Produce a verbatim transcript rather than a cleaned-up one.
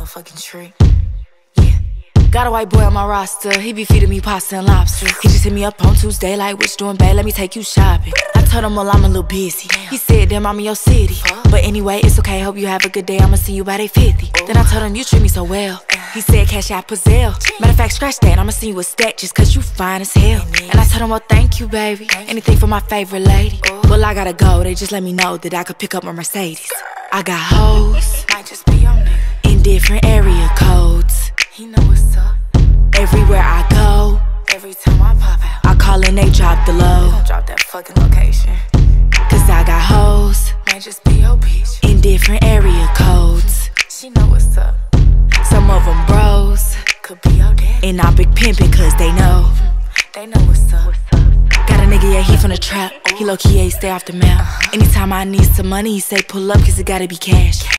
motherfucking trick. Yeah. Got a white boy on my roster, he be feeding me pasta and lobster. He just hit me up on Tuesday like, what you doing, babe? Let me take you shopping. I told him, well, I'm a little busy. He said, damn, I'm in your city. But anyway, it's okay, hope you have a good day. I'ma see you by day fifty. Then I told him, you treat me so well. He said, cash out Pazelle. Matter of fact, scratch that, I'ma see you a stack just cause you fine as hell. And I told him, well, thank you, baby. Anything for my favorite lady. Well, I gotta go, they just let me know that I could pick up my Mercedes. I got hoes, might just be on there, in different area codes. He know what's up. Everywhere I go, every time I pop out, I call and they drop the low. They gon' drop that fucking location. Cause I got hoes, might just be your bitch, in different area codes. She know what's up. Some of them bros, could be your daddy. And I big pimpin' cause they know. They know what's up. Got a nigga, yeah, he from the trap. He low-key, yeah, he stay off the map. Anytime I need some money, he say pull up cause it gotta be cash.